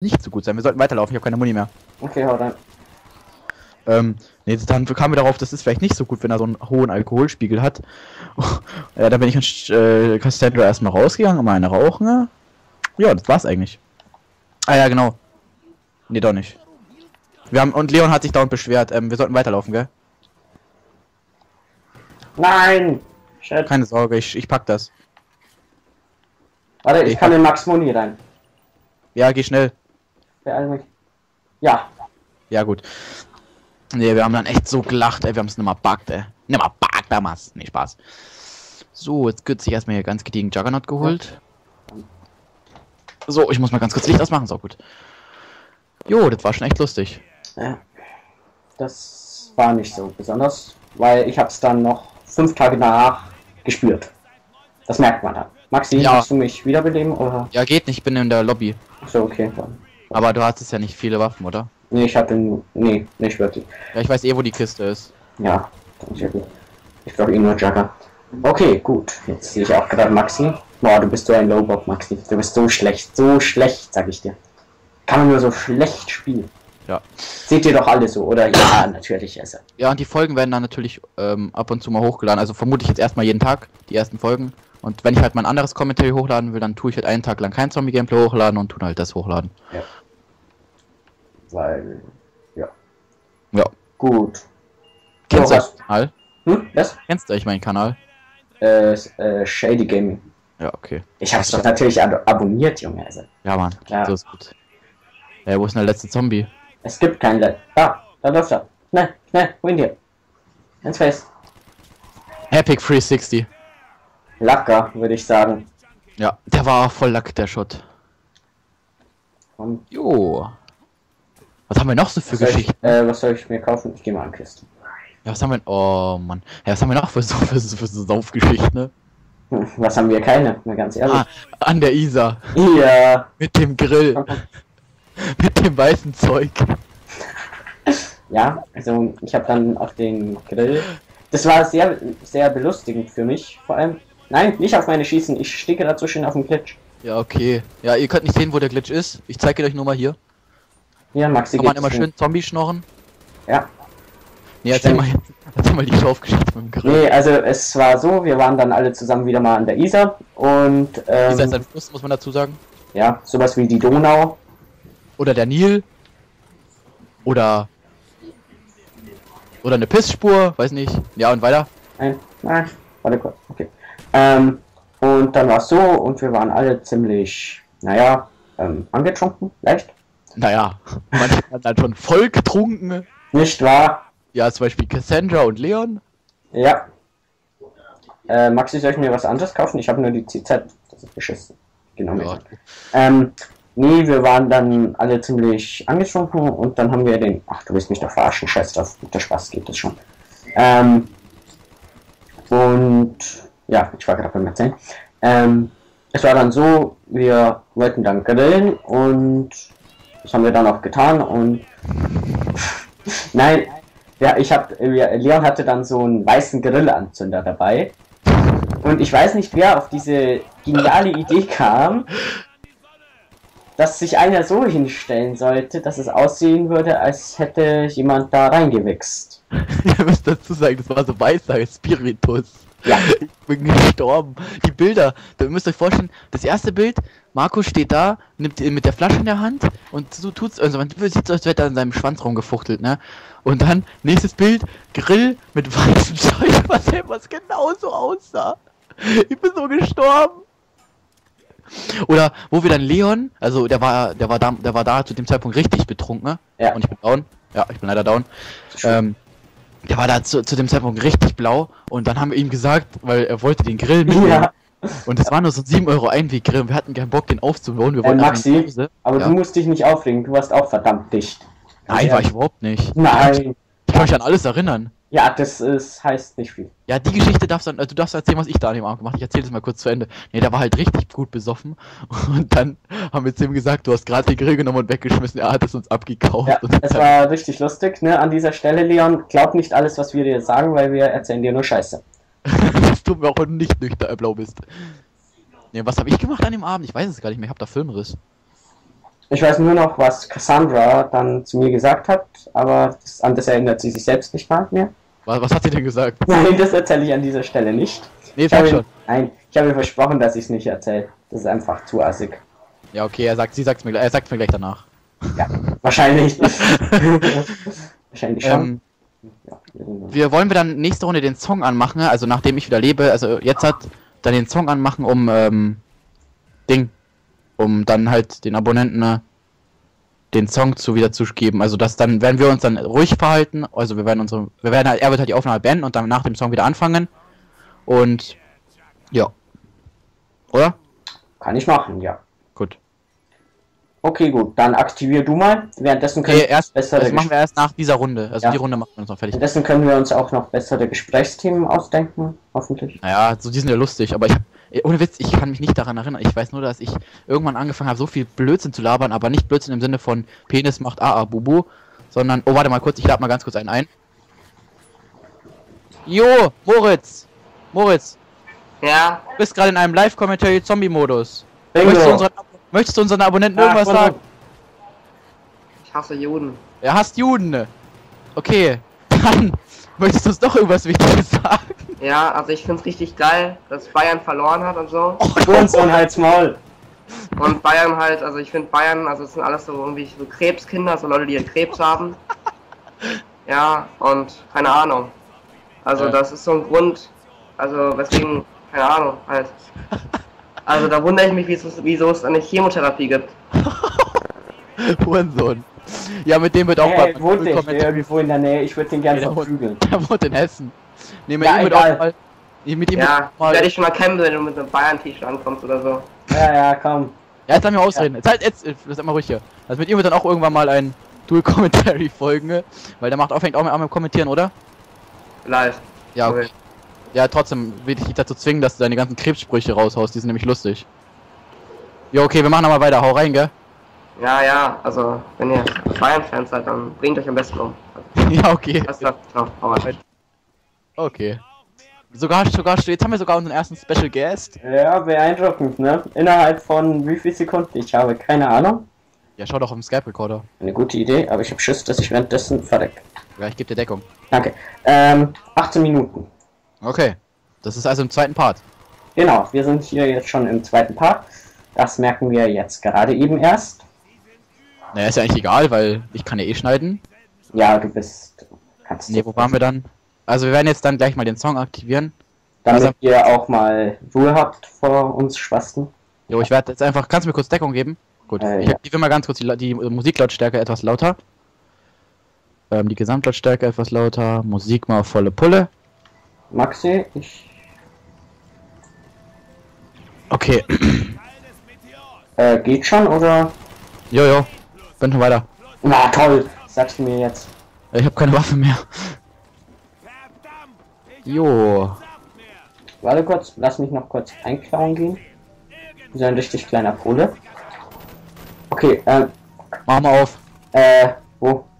nicht so gut sein. Wir sollten weiterlaufen, ich habe keine Muni mehr. Okay, hau rein. Nee, dann kamen wir darauf, das ist vielleicht nicht so gut, wenn er so einen hohen Alkoholspiegel hat. Ja, dann bin ich an Cassandra erstmal rausgegangen, um eine rauchen. Ne? Ja, das war's eigentlich. Ah ja, genau. Nee, doch nicht. Und Leon hat sich dauernd beschwert, wir sollten weiterlaufen, gell? Nein! Shit. Keine Sorge, ich pack das. Warte, ich kann in Max Muni rein. Ja, geh schnell. Beeil mich. Ja. Ja, gut. Nee, wir haben dann echt so gelacht, ey, wir haben es nimmer buggt, ey. Nimmer buggt damals. Nee, Spaß. So, jetzt wird sich erstmal hier ganz gediegen Juggernaut geholt. So, ich muss mal ganz kurz Licht ausmachen, so gut. Jo, das war schon echt lustig. Ja. Das war nicht so besonders, weil ich hab's dann noch 5 Tage danach gespürt. Das merkt man dann. Maxi, Ja. kannst du mich wiederbeleben, oder? Ja, geht nicht, ich bin in der Lobby. Achso, okay. Dann. Aber du hattest ja nicht viele Waffen, oder? Nee, ich hatte... Nee, nicht wirklich. Ja, ich weiß eh, wo die Kiste ist. Ja, dann ist ja gut. Ich glaube eh nur Jugger. Okay, gut. Jetzt sehe ich auch gerade Maxi. Boah, du bist so ein Lowbob, Maxi. Du bist so schlecht, sag ich dir. Kann man nur so schlecht spielen. Ja. Seht ihr doch alle so, oder? Ja, natürlich. Also. Ja, und die Folgen werden dann natürlich ab und zu mal hochgeladen. Also vermute ich jetzt erstmal jeden Tag, die ersten Folgen. Und wenn ich halt mal ein anderes Commentary hochladen will, dann tue ich halt einen Tag lang kein Zombie-Gameplay hochladen und tue halt das hochladen. Ja. Weil, ja. Ja. Gut. Kennst So, du meinen Kanal? Was? Kennst du eigentlich meinen Kanal? Shady Gaming. Ja, okay. Ich hab's doch natürlich abonniert, Junge. Also. Ja, Mann. Ja. So ist gut. Wo ist denn der letzte Zombie? Es gibt kein Let. Da läuft er. Schnell, wohin dir? Ins Face. Epic 360. Lacker, würde ich sagen. Ja, der war voll lack, der Shot. Komm. Jo. Was haben wir noch so für Was Geschichten? was soll ich mir kaufen? Ich gehe mal an Kiste. Ja, was haben wir... Oh, Mann. Ja, was haben wir noch für so Saufgeschichten, ne? Was haben wir keine? Mal ganz ehrlich. Ah, an der Isar. Ja. Mit dem Grill. Mit dem weißen Zeug. Ja, also ich habe dann auch den Grill. Das war sehr, sehr belustigend für mich, vor allem. Nein, nicht auf meine Schießen. Ich stehe gerade so schön auf dem Glitch. Ja, okay. Ja, ihr könnt nicht sehen, wo der Glitch ist. Ich zeige euch nur mal hier. Ja, Maxi Kann man geht's immer hin. schön Zombie schnorren. Ja. Nee, erzähl mal die Schaufgeschichte mit dem Grill. Nee, also es war so, wir waren dann alle zusammen wieder mal an der Isar und Isar ist ein Fluss, muss man dazu sagen. ja, sowas wie die Donau. Oder der Nil. Oder eine Pissspur, weiß nicht. Ja, und weiter. Nein, warte kurz, okay. Und dann war es so und wir waren alle ziemlich, naja, angetrunken, leicht. Naja, manche waren dann schon voll getrunken. Nicht wahr? Ja, zum Beispiel Cassandra und Leon. Ja. Maxi, soll ich mir was anderes kaufen? Ich habe nur die CZ. Das ist beschissen. Genau. Ja. Nee, wir waren dann alle ziemlich angetrunken und dann haben wir den... Ach, du willst mich doch verarschen, scheiß drauf. Der Spaß geht das schon. Und... Ja, ich war gerade beim Erzählen. Es war dann so, wir wollten dann grillen und das haben wir dann auch getan und... Nein, ja, Leon hatte dann so einen weißen Grillanzünder dabei. Und ich weiß nicht, wer auf diese geniale Idee kam, dass sich einer so hinstellen sollte, dass es aussehen würde, als hätte jemand da reingewichst. Ihr müsst dazu sagen, das war so weißer Spiritus. Ja. Ich bin gestorben. Die Bilder, da müsst ihr euch vorstellen, das erste Bild, Markus steht da, nimmt mit der Flasche in der Hand und so tut's, also man sieht so, als wäre er in seinem Schwanz rumgefuchtelt, ne? Und dann, nächstes Bild, Grill mit weißem Zeug, was genauso aussah. Ich bin so gestorben. Oder wo wir dann Leon, also der war da zu dem Zeitpunkt richtig betrunken, ne? Ja. Und ich bin down. Ja, ich bin leider down. Der war da zu dem Zeitpunkt richtig blau und dann haben wir ihm gesagt, weil er wollte den Grill mitnehmen. Ja. Und das war nur so ein 7 Euro Einweggrill und wir hatten keinen Bock, den aufzubauen. Wir wollten Maxi, einfach nach Hause. aber Ja. du musst dich nicht aufregen, du warst auch verdammt dicht. Nein, war ich überhaupt nicht. Nein. Ich kann mich an alles erinnern. Ja, das heißt nicht viel. Ja, die Geschichte du darfst erzählen, was ich da an dem Abend gemacht habe. Ich erzähle das mal kurz zu Ende. Nee, der war halt richtig gut besoffen. Und dann haben wir zu ihm gesagt, du hast gerade den Grill genommen und weggeschmissen. Er hat es uns abgekauft. Ja, und es war richtig lustig, ne? An dieser Stelle, Leon, glaub nicht alles, was wir dir sagen, weil wir erzählen dir nur Scheiße. Das tut mir auch, wenn du nicht nüchtern blau bist. Nee, was habe ich gemacht an dem Abend? Ich weiß es gar nicht mehr. Ich habe da Filmriss. Ich weiß nur noch, was Cassandra dann zu mir gesagt hat, aber an das erinnert sie sich selbst nicht mal mehr. Was hat sie denn gesagt? Nein, das erzähle ich an dieser Stelle nicht. Nee, sag schon. Nein, ich habe ihr versprochen, dass ich es nicht erzähle. Das ist einfach zu assig. Ja, okay, er sagt mir gleich danach. Ja, wahrscheinlich. Wahrscheinlich schon. Ja, Wollen wir dann nächste Runde den Song anmachen, also nachdem ich wieder lebe, also jetzt dann den Song anmachen, um dann halt den Abonnenten den Song wieder zu geben. Also dann werden wir uns dann ruhig verhalten, also er wird halt die Aufnahme beenden und dann nach dem Song wieder anfangen. Und ja. Oder? Kann ich machen, ja. Gut. Okay, gut, dann aktivier du mal. Währenddessen können das machen wir erst nach dieser Runde. Also die Runde machen wir uns noch fertig. Währenddessen können wir uns auch noch bessere Gesprächsthemen ausdenken, hoffentlich. Naja, so die sind ja lustig, aber ohne Witz, ich kann mich nicht daran erinnern. Ich weiß nur, dass ich irgendwann angefangen habe, so viel Blödsinn zu labern, aber nicht Blödsinn im Sinne von Penis macht AA Bubu, sondern, oh warte mal kurz, ich lade mal ganz kurz einen ein. Jo, Moritz! Ja. Du bist gerade in einem Live-Commentary-Zombie-Modus. Bingo. Möchtest du unseren Abonnenten irgendwas sagen? Ich hasse Juden. Er hasst Juden. Okay, dann möchtest du uns doch irgendwas Wichtiges sagen? Ja, also ich find's richtig geil, dass Bayern verloren hat und so. Hurensohn, halt's Maul. Und Bayern halt, also ich finde Bayern, also es sind alles so irgendwie so Krebskinder, so Leute, die halt Krebs haben. Ja, und keine Ahnung. Also das ist so ein Grund, also weswegen, keine Ahnung, halt. Also da wundere ich mich, wieso es eine Chemotherapie gibt. Hurensohn. Ja, mit dem wird auch Hey, wohnt nicht irgendwo in der Nähe, ich würde den gerne verprügeln. Der wohnt in Hessen. Nehmen Ja, wir ihn mit egal. auch mal. Mit ihm Ja, mal. werde ich schon mal kennen, wenn du mit einem Bayern-T-Shirt ankommst oder so. Ja, komm. Ja, jetzt lass mich ausreden. Jetzt, das ist immer ruhig hier. Also mit ihm wird dann auch irgendwann mal ein Dual-Commentary folgen, ne? Weil der fängt auch mit Kommentieren, oder? Vielleicht. Ja, okay. Ja, trotzdem will ich dich dazu zwingen, dass du deine ganzen Krebssprüche raushaust, die sind nämlich lustig. Ja, okay, wir machen aber weiter, hau rein, gell? Ja, also wenn ihr Bayern-Fans seid, dann bringt euch am besten um. Ja, okay. Was da drauf, hau rein. Okay. Sogar, jetzt haben wir sogar unseren ersten Special Guest. Ja, beeindruckend, ne? Innerhalb von wie viel Sekunden? Ich habe keine Ahnung. Ja, schau doch auf dem Skype-Recorder. Eine gute Idee, aber ich habe Schiss, dass ich währenddessen verreck. Ja, ich gebe dir Deckung. Danke. 18 Minuten. Okay. Das ist also im zweiten Part. Genau, wir sind hier jetzt schon im zweiten Part. Das merken wir jetzt gerade eben erst. Naja, ist ja eigentlich egal, weil ich kann ja eh schneiden. Ja, kannst Nee, wo waren wir dann? Also wir werden jetzt dann gleich mal den Song aktivieren. Damit Also, ihr auch mal Ruhe habt vor uns Schwasten. Jo, ich werde jetzt einfach... Kannst du mir kurz Deckung geben? Gut. Ich Ja. aktiviere mal ganz kurz die Musiklautstärke etwas lauter. Die Gesamtlautstärke etwas lauter. Musik mal volle Pulle. Maxi, Okay. geht schon, oder? Jo. Bin schon weiter. Na toll, sagst du mir jetzt. Ich habe keine Waffe mehr. Jo. Warte kurz, lass mich noch kurz einklauen gehen. So ein richtig kleiner Pole. Okay, Mach mal auf. wo?